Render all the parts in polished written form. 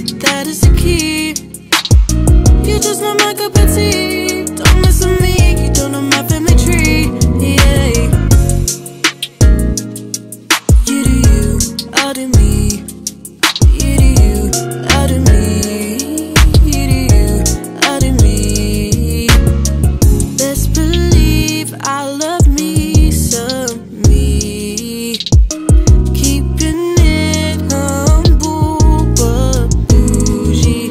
that is the key. You just not my cup of tea. Don't mess with me, you don't know my family tree. Yeah. You do you, I do me. You do you, I do me. You do you, I do me. Best believe I love me some me. Keeping it humble but bougie.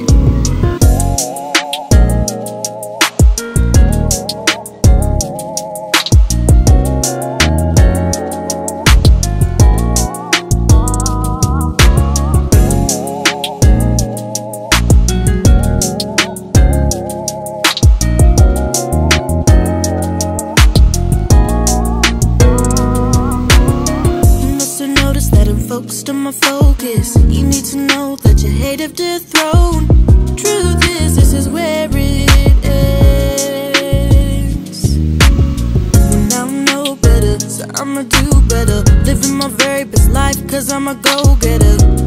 Focused on my focus. You need to know that your hate have dethroned. Truth is, this is where it ends. And I know better, so I'ma do better. Living my very best life, cause I'm a go-getter.